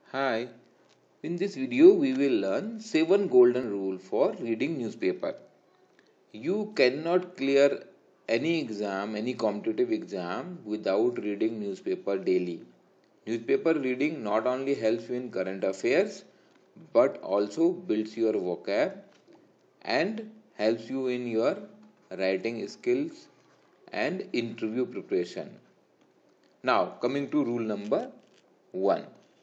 Hi, in this video we will learn 7 golden rule for reading newspaper. You cannot clear any exam, any competitive exam without reading newspaper daily. Newspaper reading not only helps you in current affairs but also builds your vocab and helps you in your writing skills and interview preparation. Now coming to rule number 1.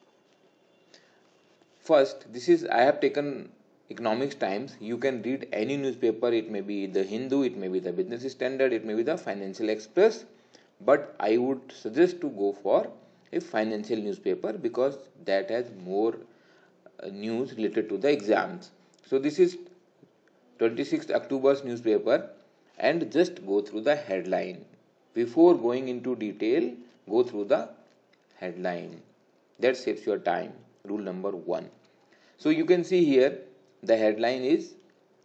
First, this is I have taken Economics Times. You can read any newspaper. It may be the Hindu, it may be the Business Standard, it may be the Financial Express. But I would suggest to go for a financial newspaper because that has more news related to the exams. So this is 26th October's newspaper, and just go through the headline. Before going into detail, go through the headline. That saves your time. Rule number 1. So you can see here the headline is,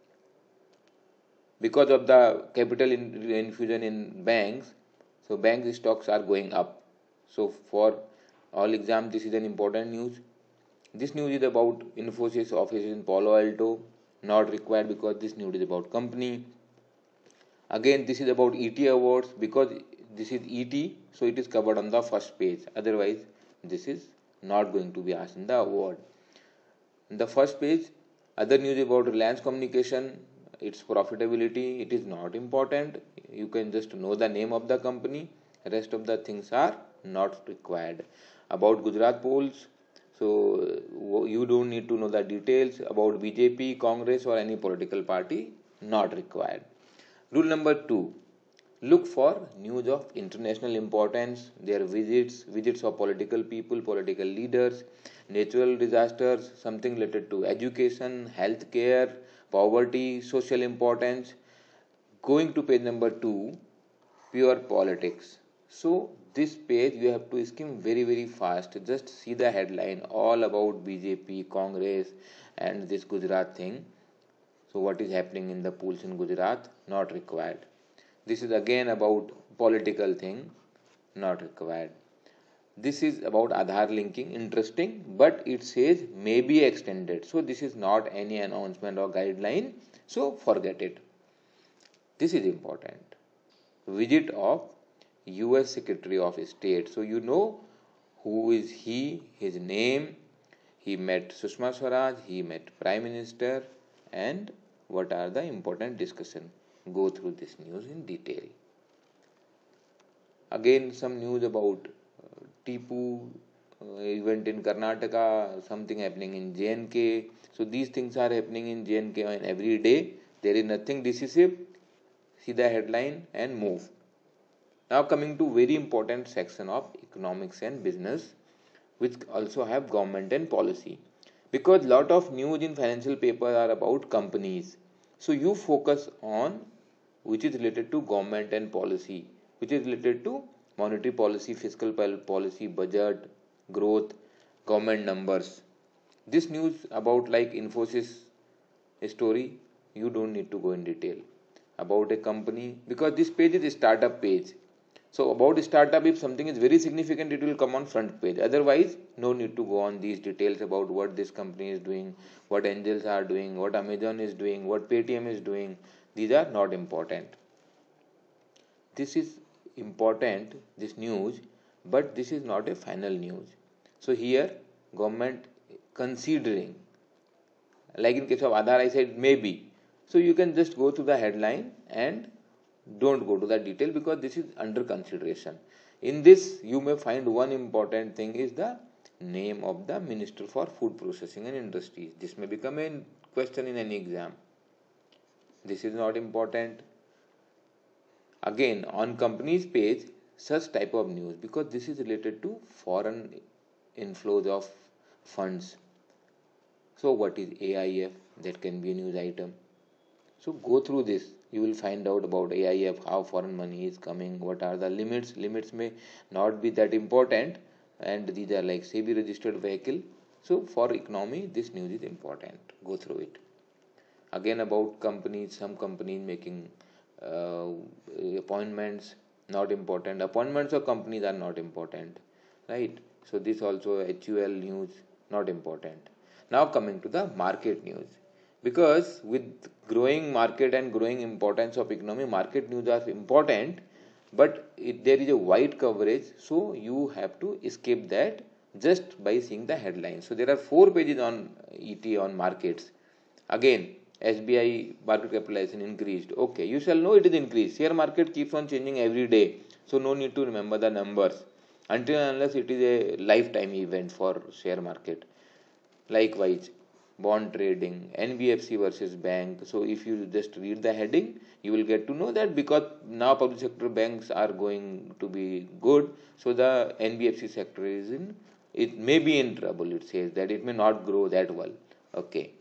because of the capital infusion in banks, so bank stocks are going up. So for all exams, this is an important news. This news is about Infosys office in Palo Alto, not required because this news is about company. Again, this is about ET awards because this is ET, so it is covered on the first page. Otherwise, this is not going to be asked in the award. In the first page, other news about Reliance Communication, its profitability, it is not important. You can just know the name of the company. Rest of the things are not required. About Gujarat polls, so you don't need to know the details. About BJP, Congress or any political party, not required. Rule number 2. Look for news of international importance, their visits of political people, political leaders, natural disasters, something related to education, healthcare, poverty, social importance. Going to page number 2, pure politics. So this page you have to skim very fast. Just see the headline, all about BJP, Congress and this Gujarat thing. So what is happening in the polls in Gujarat? Not required. This is again about political thing, not required. This is about Aadhaar linking, interesting, but it says may be extended. So this is not any announcement or guideline. So forget it. This is important. Visit of US Secretary of State. So you know who is he, his name. He met Sushma Swaraj, he met Prime Minister, and what are the important discussion. Go through this news in detail. Again, some news about Tipu event in Karnataka, something happening in JNK. So these things are happening in JNK and every day. There is nothing decisive. See the headline and move. Now coming to very important section of economics and business, which also have government and policy. Because lot of news in financial paper are about companies. So you focus on which is related to government and policy, which is related to monetary policy, fiscal policy, budget, growth, government numbers. This news about like Infosys story, you don't need to go in detail. About a company, because this page is a startup page. So about startup, if something is very significant, it will come on front page. Otherwise, no need to go on these details about what this company is doing, what angels are doing, what Amazon is doing, what Paytm is doing. These are not important. This is important, this news, but this is not a final news. So here, government considering, like in case of Aadhaar, I said maybe. So you can just go to the headline and don't go to the detail because this is under consideration. In this, you may find one important thing is the name of the Minister for Food Processing and Industries. This may become a question in any exam. This is not important. Again, on company's page, such type of news, because this is related to foreign inflows of funds. So what is AIF? That can be a news item. So go through this. You will find out about AIF, how foreign money is coming, what are the limits. Limits may not be that important, and these are like SEBI registered vehicle. So for economy, this news is important. Go through it. Again about companies, some companies making appointments, not important. Appointments of companies are not important, right? So this also HUL news, not important. Now coming to the market news, because with growing market and growing importance of economy, market news are important, but there is a wide coverage, so you have to escape that just by seeing the headlines. So there are 4 pages on ET on markets. Again, SBI market capitalization increased. Okay, you shall know it is increased. Share market keeps on changing every day, so no need to remember the numbers until unless it is a lifetime event for share market. Likewise, bond trading, NBFC versus bank. So if you just read the heading, you will get to know that because now public sector banks are going to be good, so the NBFC sector is in, it may be in trouble. It says that it may not grow that well. Okay.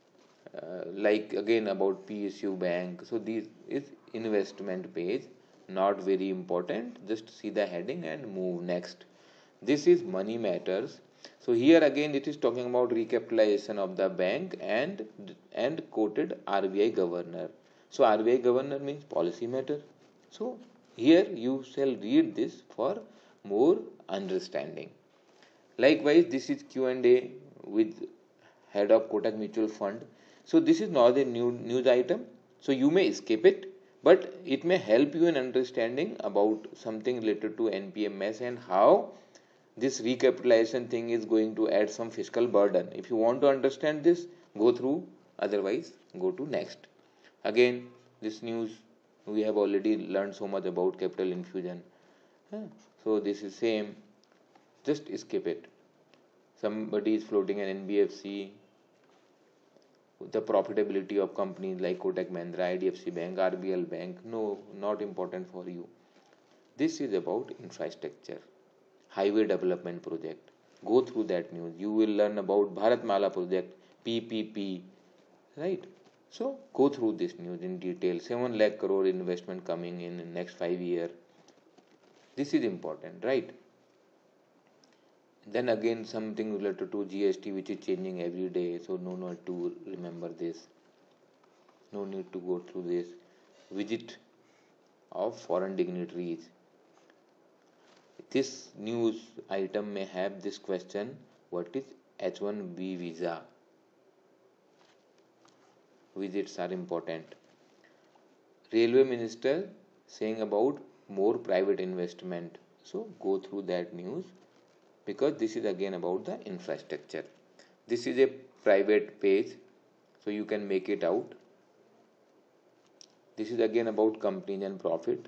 Like again about PSU bank. So this is investment page, not very important. Just see the heading and move next. This is money matters. So here again it is talking about recapitalization of the bank and quoted RBI governor. So RBI governor means policy matter. So here you shall read this for more understanding. Likewise, this is Q&A with head of Kotak Mutual Fund. So this is not a new news item, so you may skip it, but it may help you in understanding about something related to NPMS and how this recapitalization thing is going to add some fiscal burden. If you want to understand this, go through, otherwise go to next. Again, this news we have already learned so much about capital infusion. So this is same, just skip it. Somebody is floating an NBFC, the profitability of companies like Kotak Mahindra, IDFC Bank, RBL Bank, no, not important for you. This is about infrastructure, highway development project. Go through that news. You will learn about Bharatmala project, PPP, right? So go through this news in detail. 7 lakh crore investment coming in next 5 years. This is important, right? Then again something related to GST which is changing every day, so no need to remember this, no need to go through this. Visit of foreign dignitaries. This news item may have this question: what is H1B visa? Visits are important. Railway minister saying about more private investment, so go through that news, because this is again about the infrastructure. This is a private page, so you can make it out. This is again about companies and profit.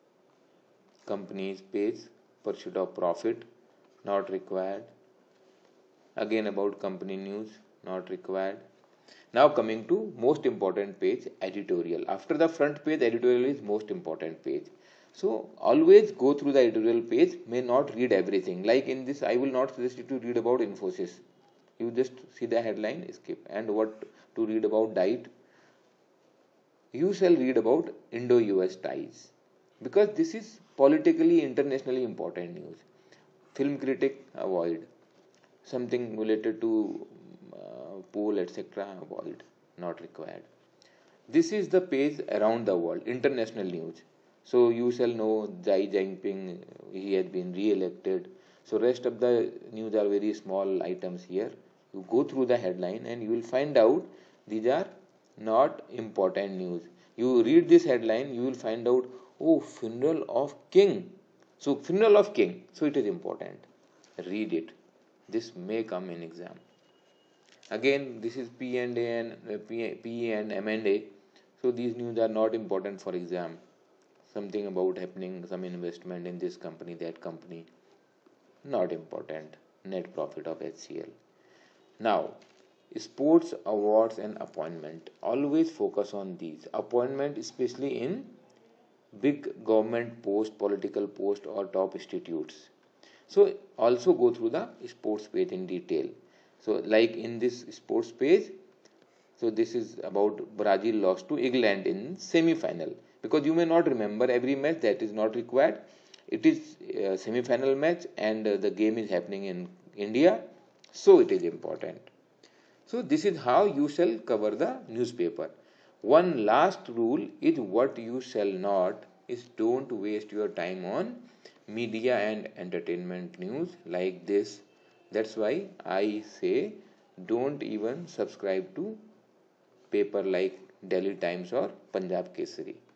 Companies page, pursuit of profit, not required. Again about company news, not required. Now coming to most important page, editorial. After the front page, editorial is most important page. So always go through the editorial page, may not read everything. Like in this, I will not suggest you to read about Infosys. You just see the headline, skip. And what to read about diet. You shall read about Indo-US ties, because this is politically, internationally important news. Film critic, avoid. Something related to poll, etc., avoid, not required. This is the page around the world, international news. So you shall know Xi Jinping, he has been re-elected. So rest of the news are very small items here. You go through the headline and you will find out these are not important news. You read this headline, you will find out, oh, funeral of king. So funeral of king, so it is important. Read it. This may come in exam. Again, this is P and M&A. So these news are not important for exam. Something about happening, some investment in this company, that company, not important. Net profit of HCL. Now, sports awards and appointment. Always focus on these. Appointment especially in big government post, political post or top institutes. So also go through the sports page in detail. So like in this sports page, so this is about Brazil lost to England in semi-final. Because you may not remember every match, that is not required. It is a semi-final match and the game is happening in India, so it is important. So this is how you shall cover the newspaper. One last rule is what you shall not is don't waste your time on media and entertainment news like this, That's why I say don't even subscribe to paper like Delhi Times or Punjab Kesari.